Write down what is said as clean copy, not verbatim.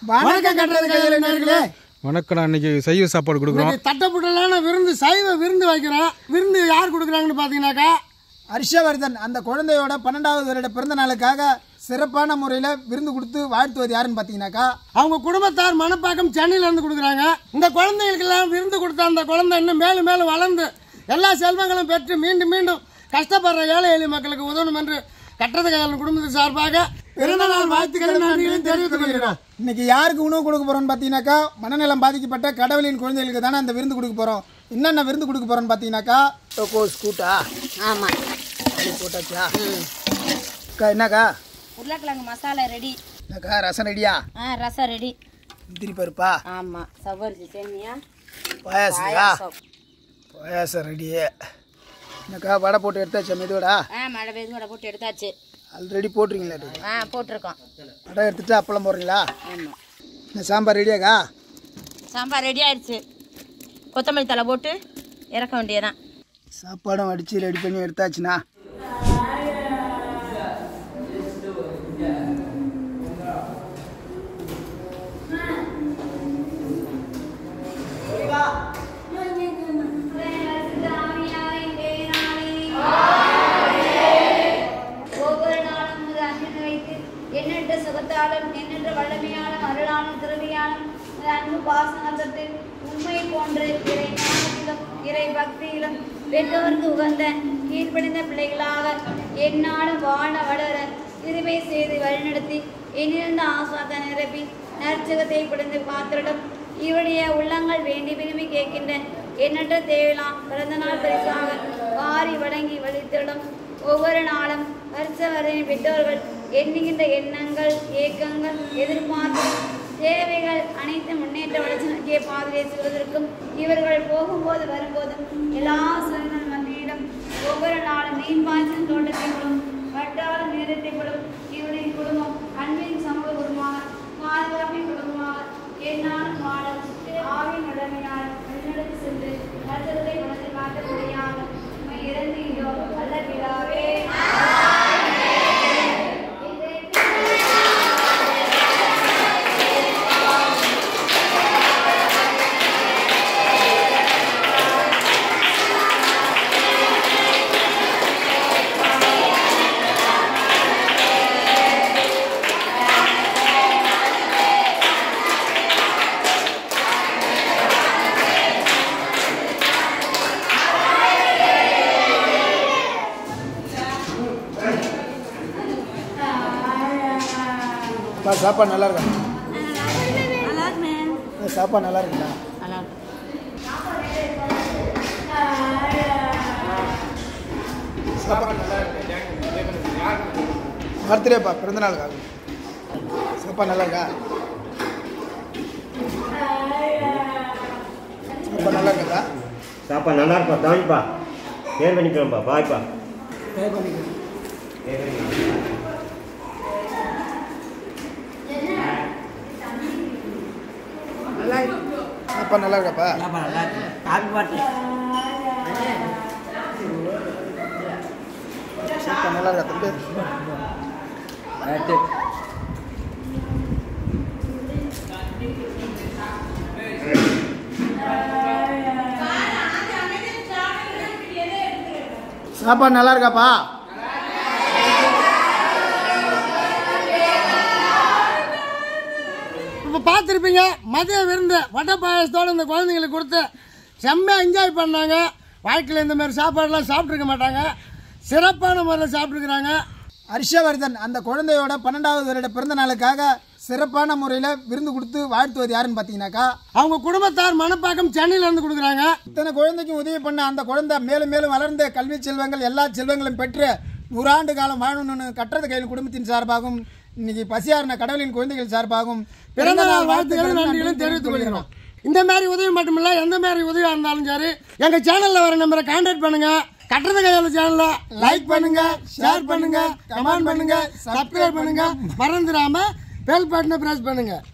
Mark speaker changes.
Speaker 1: வணக்கம் கட்டுறது கையில் நேயர்களே.
Speaker 2: வணக்கம். இன்னைக்கு சைவ சாப்பாடு கொடுக்குறோம்.
Speaker 1: தட்டப்புட்டலான விருந்து, சைவ விருந்து வைக்கிறோம். விருந்து யார் கொடுக்குறாங்கன்னு பார்த்தீங்கன்னாக்கா
Speaker 3: ஹர்ஷவர்தன் அந்த குழந்தையோட 12வது வருட பிறந்த நாளுக்காக சிறப்பான முறையில் விருந்து கொடுத்து வாழ்த்துவது யாருன்னு பார்த்தீங்கன்னாக்கா
Speaker 1: அவங்க குடும்பத்தார் மணப்பாக்கம் சென்னையில இருந்து கொடுக்குறாங்க. இந்த குழந்தைகளுக்கெல்லாம் விருந்து கொடுத்த அந்த குழந்தை இன்னும் மேலும் மேலும் வளர்ந்து எல்லா செல்வங்களும் பெற்று மீண்டும் மீண்டும் கஷ்டப்படுற ஏழை எளிய மக்களுக்கு உதவணும் என்று கட்டுறது கையாளர் குடும்பத்தின் சார்பாக பிறந்த நாள் வாழ்த்துக்களை நன்றிகளையும் தெரிவித்துக் கொள்கிறோம்.
Speaker 3: இன்னைக்கு யாருக்கு உணவு கொடுக்க போறோம்னு பார்த்தீங்கன்னாக்கா மனநலம் பாதிக்கப்பட்ட கடவுளின் குழந்தைகளுக்கு தானே அந்த விருந்து கொடுக்க போறோம். என்னென்ன விருந்து கொடுக்க போறோம்னு பார்த்தீங்கன்னாக்கா டோகோஸ் கூட்டா.
Speaker 4: ஆமாம்,
Speaker 3: போட்டாச்சா? என்னக்கா
Speaker 4: உருளைக்கிழங்கு மசாலா ரெடி.
Speaker 3: என்னக்கா ரசம் ரெடியா?
Speaker 4: ரசம் ரெடி.
Speaker 3: முந்திரி பருப்பா?
Speaker 4: ஆமாம். சவரிசி சேமியா.
Speaker 3: பாயாசா? பாயாசம் ரெடியே. என்னக்கா வடை போட்டு எடுத்தாச்சா? மெதுவடா?
Speaker 4: மழை பெய்து வடை போட்டு எடுத்தாச்சு.
Speaker 3: ஆல்ரெடி போட்டிருக்கீங்களா?
Speaker 4: போட்டிருக்கோம்.
Speaker 3: வடை எடுத்துட்டு அப்பளம் போடுறீங்களா?
Speaker 4: ஆமாம்.
Speaker 3: இந்த சாம்பார் ரெடியாக்கா?
Speaker 4: சாம்பார் ரெடி ஆயிடுச்சு. கொத்தமல்லி தலை போட்டு இறக்க வேண்டியதான்.
Speaker 3: சாப்பாடும் அடித்து ரெடி பண்ணி எடுத்தாச்சுண்ணா.
Speaker 5: எண்ணற்ற சுகத்தாலும் எண்ணற்ற வல்லமையாலும் அருளாலும் திறமையாலும் அன்பு பாசனத்திற்கு உண்மை போன்று இறை ஞானத்திலும் இறை பக்தியிலும் பெற்றோருக்கு உகந்த கீழ்ப்படிந்த பிள்ளைகளாக எந்நாளும் வாழ வளர திருமை செய்து வழிநடத்தி என்னிருந்த ஆசுவாத நிரப்பி நற்சுகத்தை பிடிந்து காத்திருடும் இவருடைய உள்ளங்கள் வேண்டி விரும்பி கேட்கின்ற எண்ணற்ற தேவையெல்லாம் பிறந்த நாள் பரிசாக வாரி வழங்கி வலித்திடும் ஒவ்வொரு நாளும் வருஷவரின் பெற்றோர்கள் எண்ணுகின்ற எண்ணங்கள், ஏக்கங்கள், எதிர்பார்ப்பு, தேவைகள் அனைத்து முன்னேற்ற வளர்ச்சி நோக்கிய பாதையை செல்வதற்கும் இவர்கள் போகும்போது வரும்போதும் எல்லா சூழ்நிலை மத்தியிலும் ஒவ்வொரு நாளும் மீன்பாய்ச்சின் தோட்டத்திலும் வட்டாரம் நேரத்தைப்படும் இவரின் குடும்பம் அன்பின் சமூக குடும்பமாக பாதுகாப்பின் குடும்பமாக எந்நாளும் வாழ ஆவின் உடமையால் வழிநடத்தி சென்று நற்சத்தை வளர்த்து காட்டக்கூடியாக இறந்தீரோ அல்ல பிதாவே.
Speaker 3: சாப்பாடு நல்லா இருக்கா?
Speaker 4: நல்லா இருக்குமே.
Speaker 3: சாப்பாடு நல்லா இருக்குண்ணா.
Speaker 4: நல்லா இருக்கு.
Speaker 3: சாப்பாடு நல்லா இருக்கு. பர்த்டேப்பா, பிறந்த நாளுக்காக. சாப்பாடு நல்லா இருக்கா? சாப்பாடு நல்லா இருக்கா?
Speaker 6: சாப்பாடு நல்லா இருப்பா. தானிப்பா பேர் பண்ணிக்கிறோம்ப்பா. பாய்ப்பா.
Speaker 3: சாப்பாடு நல்லா இருக்காப்பா? சாப்பாடு நல்லா இருக்கா தம்பி? சாப்பாடு நல்லா இருக்காப்பா?
Speaker 1: இப்போ பார்த்துருப்பீங்க மதிய விருந்து வடை பாயசத்தோடு இந்த குழந்தைங்களுக்கு கொடுத்து செம்மையாக என்ஜாய் பண்ணாங்க. வாழ்க்கையில் இந்த மாதிரி சாப்பாடுலாம் சாப்பிட்ருக்க மாட்டாங்க. சிறப்பான முறையில் சாப்பிட்ருக்குறாங்க.
Speaker 3: ஹர்ஷவர்தன் அந்த குழந்தையோட 12வது வருட பிறந்த நாளுக்காக சிறப்பான முறையில் விருந்து கொடுத்து வாழ்த்துவது யாருன்னு பார்த்தீங்கன்னாக்கா
Speaker 1: அவங்க குடும்பத்தார் மணப்பாக்கம் சென்னையில இருந்து கொடுக்குறாங்க.
Speaker 3: இத்தனை குழந்தைக்கும் உதவி பண்ண அந்த குழந்தை மேலும் மேலும் வளர்ந்த கல்வி செல்வங்கள் எல்லா செல்வங்களும் பெற்று 100 ஆண்டு காலம் வாழணும்னு கட்டுறது கையில் குடும்பத்தின் சார்பாகவும் இன்னைக்கு பசியாரின கடவுளின் குழந்தைகள் சார்பாகவும்
Speaker 1: பிறந்த நாள் வாழ்த்துக்களும் நன்றிகளும் தெரிவித்துக் கொள்கிறோம். இந்த மாதிரி உதவி மட்டுமில்ல, எந்த மாதிரி உதவியாக இருந்தாலும் சரி எங்க சேனல்ல வர நம்பரை கான்டாக்ட் பண்ணுங்க. கட்டுறது கையாளர் சேனல்ல லைக் பண்ணுங்க, ஷேர் பண்ணுங்க, கமெண்ட் பண்ணுங்க, சப்ஸ்கிரைப் பண்ணுங்க. மறந்துடாம பெல் பட்டனை பிரஸ் பண்ணுங்க.